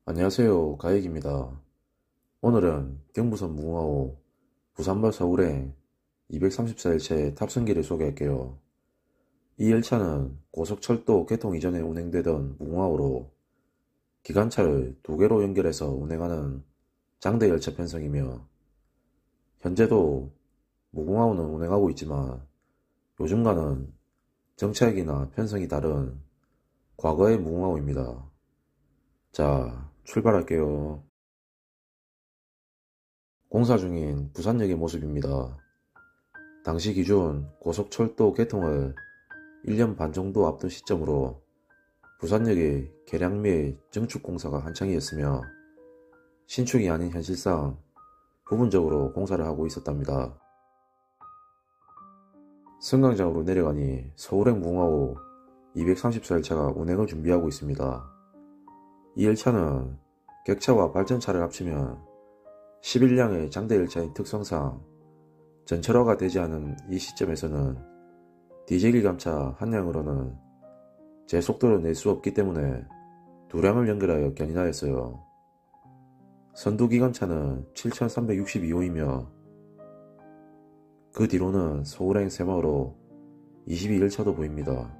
안녕하세요. 가익입니다. 오늘은 경부선 무궁화호 부산발 서울행 234열차의 탑승기를 소개할게요. 이 열차는 고속철도 개통 이전에 운행되던 무궁화호로 기관차를 두 개로 연결해서 운행하는 장대 열차 편성이며 현재도 무궁화호는 운행하고 있지만 요즘과는 정차역이나 편성이 다른 과거의 무궁화호입니다. 자, 출발할게요. 공사 중인 부산역의 모습입니다. 당시 기준 고속철도 개통을 1년 반 정도 앞둔 시점으로 부산역의 개량 및 증축 공사가 한창이었으며 신축이 아닌 현실상 부분적으로 공사를 하고 있었답니다. 승강장으로 내려가니 서울행 무궁화호 234열차가 운행을 준비하고 있습니다. 이 열차는 객차와 발전차를 합치면 11량의 장대 열차인 특성상 전철화가 되지 않은 이 시점에서는 디젤 기관차 한 량으로는 제 속도를 낼 수 없기 때문에 두 량을 연결하여 견인하였어요. 선두 기관차는 7362호이며 그 뒤로는 서울행 새마을호 22열차도 보입니다.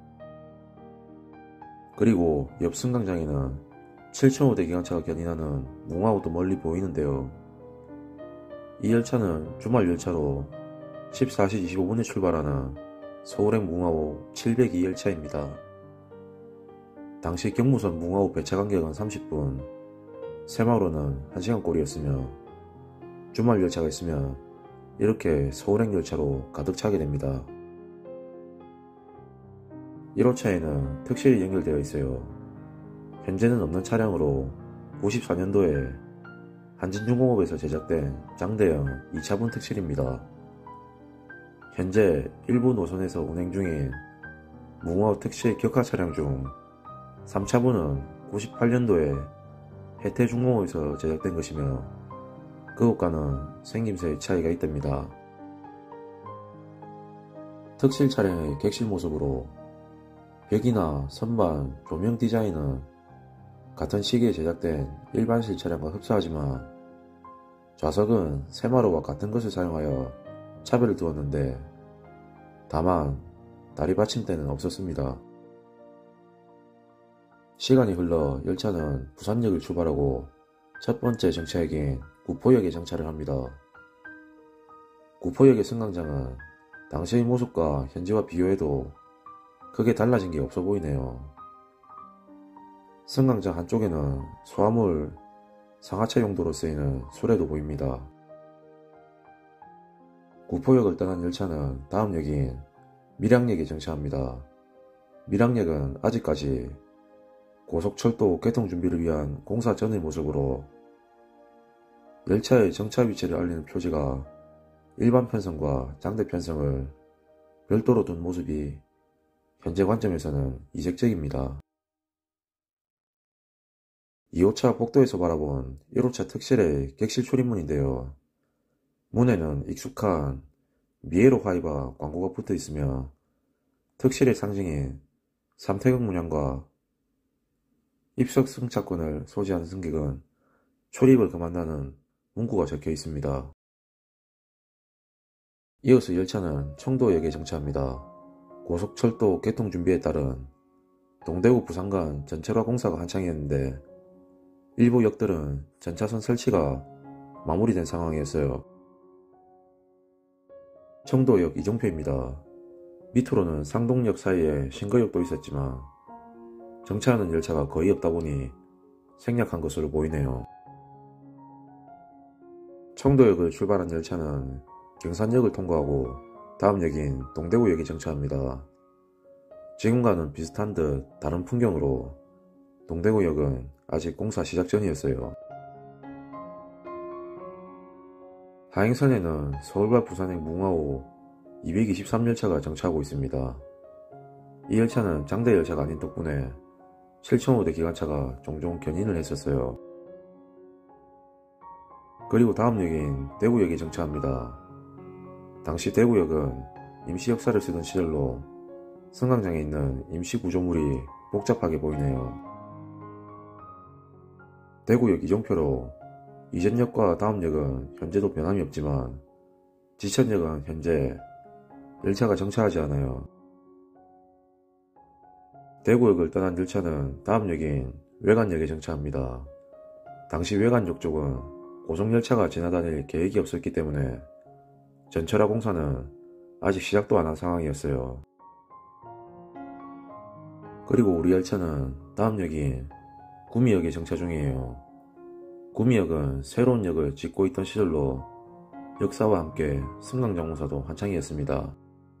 그리고 옆 승강장에는 7005대 기관차가 견인하는 무궁화호도 멀리 보이는데요. 이 열차는 주말 열차로 14시 25분에 출발하는 서울행 무궁화호 702열차입니다. 당시 경부선 무궁화호 배차 간격은 30분, 새마을호는 1시간꼴이었으며 주말 열차가 있으면 이렇게 서울행 열차로 가득 차게 됩니다. 1호차에는 특실이 연결되어 있어요. 현재는 없는 차량으로 94년도에 한진중공업에서 제작된 장대형 2차분 특실입니다. 현재 일부 노선에서 운행 중인 무궁화호 특실 격하 차량 중 3차분은 98년도에 혜태중공업에서 제작된 것이며 그것과는 생김새의 차이가 있답니다. 특실 차량의 객실 모습으로 벽이나 선반, 조명 디자인은 같은 시기에 제작된 일반실 차량과 흡사하지만 좌석은 새마을호와 같은 것을 사용하여 차별을 두었는데 다만 다리 받침대는 없었습니다. 시간이 흘러 열차는 부산역을 출발하고 첫 번째 정차역인 구포역에 정차를 합니다. 구포역의 승강장은 당시의 모습과 현재와 비교해도 크게 달라진 게 없어 보이네요. 승강장 한쪽에는 소화물, 상하차 용도로 쓰이는 수레도 보입니다. 구포역을 떠난 열차는 다음 역인 밀양역에 정차합니다. 밀양역은 아직까지 고속철도 개통 준비를 위한 공사 전의 모습으로 열차의 정차 위치를 알리는 표지가 일반 편성과 장대 편성을 별도로 둔 모습이 현재 관점에서는 이색적입니다. 2호차 복도에서 바라본 1호차 특실의 객실 출입문인데요. 문에는 익숙한 미에로 화이바 광고가 붙어 있으며 특실의 상징인 삼태경 문양과 입석 승차권을 소지하는 승객은 출입을 금한다는 문구가 적혀 있습니다. 이어서 열차는 청도역에 정차합니다. 고속철도 개통 준비에 따른 동대구 부산 간 전철화 공사가 한창이었는데 일부 역들은 전차선 설치가 마무리된 상황이었어요. 청도역 이종표입니다. 밑으로는 상동역 사이에 신거역도 있었지만 정차하는 열차가 거의 없다 보니 생략한 것으로 보이네요. 청도역을 출발한 열차는 경산역을 통과하고 다음 역인 동대구역에 정차합니다. 지금과는 비슷한 듯 다른 풍경으로 동대구역은 아직 공사 시작 전이었어요. 하행선에는 서울발 부산행 무궁화호 223열차가 정차하고 있습니다. 이 열차는 장대 열차가 아닌 덕분에 7005대 기관차가 종종 견인을 했었어요. 그리고 다음 역인 대구역에 정차합니다. 당시 대구역은 임시 역사를 쓰던 시절로 승강장에 있는 임시 구조물이 복잡하게 보이네요. 대구역 이종표로 이전역과 다음역은 현재도 변함이 없지만 지천역은 현재 열차가 정차하지 않아요. 대구역을 떠난 열차는 다음역인 외관역에 정차합니다. 당시 외관역 쪽은 고속열차가 지나다닐 계획이 없었기 때문에 전철화 공사는 아직 시작도 안 한 상황이었어요. 그리고 우리 열차는 다음역인 구미역에 정차 중이에요. 구미역은 새로운 역을 짓고 있던 시절로 역사와 함께 승강장 공사도 한창이었습니다.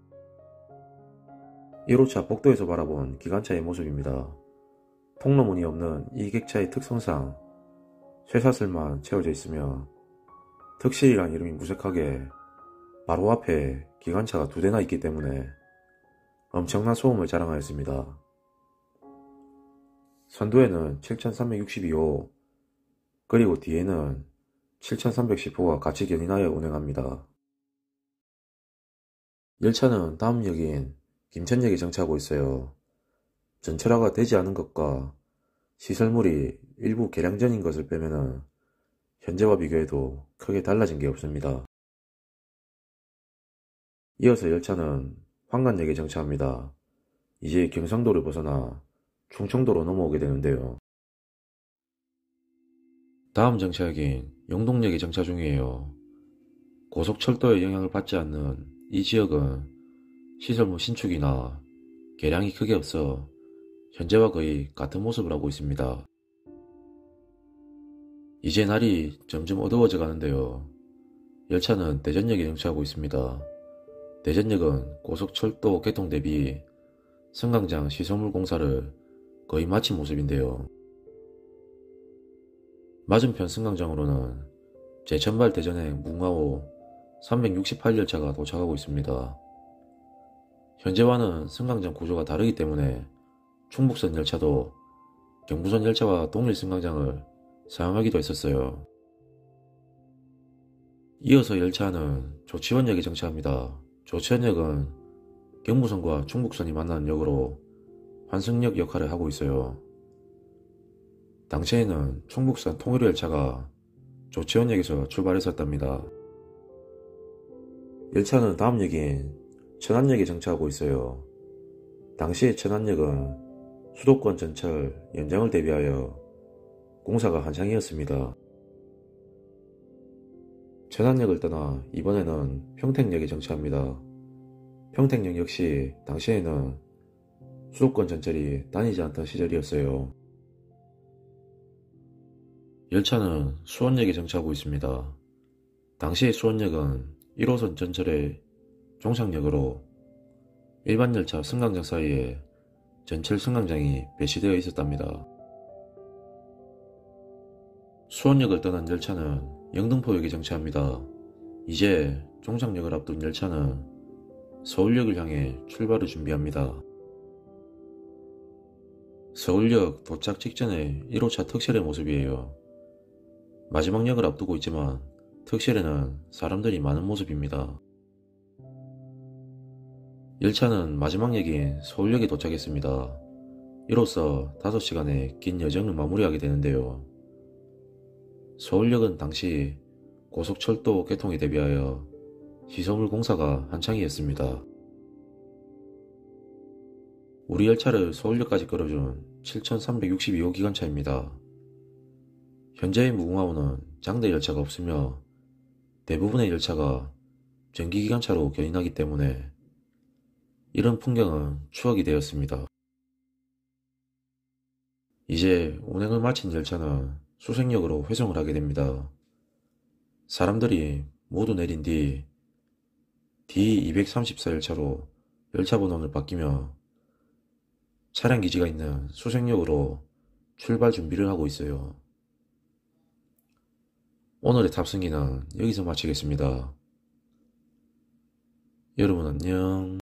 1호차 복도에서 바라본 기관차의 모습입니다. 통로문이 없는 이 객차의 특성상 쇠사슬만 채워져 있으며 특실이란 이름이 무색하게 바로 앞에 기관차가 2대나 있기 때문에 엄청난 소음을 자랑하였습니다. 선두에는 7362호 그리고 뒤에는 7310호가 같이 견인하여 운행합니다. 열차는 다음 역인 김천역에 정차하고 있어요. 전철화가 되지 않은 것과 시설물이 일부 개량 전인 것을 빼면은 현재와 비교해도 크게 달라진 게 없습니다. 이어서 열차는 황간역에 정차합니다. 이제 경상도를 벗어나 충청도로 넘어오게 되는데요. 다음 정차역인 영동역에 정차 중이에요. 고속철도의 영향을 받지 않는 이 지역은 시설물 신축이나 개량이 크게 없어 현재와 거의 같은 모습을 하고 있습니다. 이제 날이 점점 어두워져 가는데요. 열차는 대전역에 정차하고 있습니다. 대전역은 고속철도 개통 대비 승강장 시설물 공사를 거의 마친 모습인데요. 맞은편 승강장으로는 제천발 대전행 뭉화호 368열차가 도착하고 있습니다. 현재와는 승강장 구조가 다르기 때문에 충북선 열차도 경부선 열차와 동일 승강장을 사용하기도 했었어요. 이어서 열차는 조치원역에 정차합니다. 조치원역은 경부선과 충북선이 만나는 역으로 환승역 역할을 하고 있어요. 당시에는 충북선 통일호 열차가 조치원역에서 출발했었답니다. 열차는 다음 역인 천안역에 정차하고 있어요. 당시의 천안역은 수도권 전철 연장을 대비하여 공사가 한창이었습니다. 천안역을 떠나 이번에는 평택역에 정차합니다. 평택역 역시 당시에는 수도권 전철이 다니지 않던 시절이었어요. 열차는 수원역에 정차하고 있습니다. 당시의 수원역은 1호선 전철의 종착역으로 일반 열차 승강장 사이에 전철 승강장이 배치되어 있었답니다. 수원역을 떠난 열차는 영등포역에 정차합니다. 이제 종착역을 앞둔 열차는 서울역을 향해 출발을 준비합니다. 서울역 도착 직전의 1호차 특실의 모습이에요. 마지막 역을 앞두고 있지만 특실에는 사람들이 많은 모습입니다. 열차는 마지막 역인 서울역에 도착했습니다. 이로써 5시간의 긴 여정을 마무리하게 되는데요. 서울역은 당시 고속철도 개통에 대비하여 시설물 공사가 한창이었습니다. 우리 열차를 서울역까지 끌어준 7362호 기관차입니다. 현재의 무궁화호는 장대 열차가 없으며 대부분의 열차가 전기기관차로 견인하기 때문에 이런 풍경은 추억이 되었습니다. 이제 운행을 마친 열차는 수색역으로 회송을 하게 됩니다. 사람들이 모두 내린 뒤 D234 열차로 열차 번호를 바뀌며 차량기지가 있는 수색역으로 출발 준비를 하고 있어요. 오늘의 탑승기는 여기서 마치겠습니다. 여러분 안녕.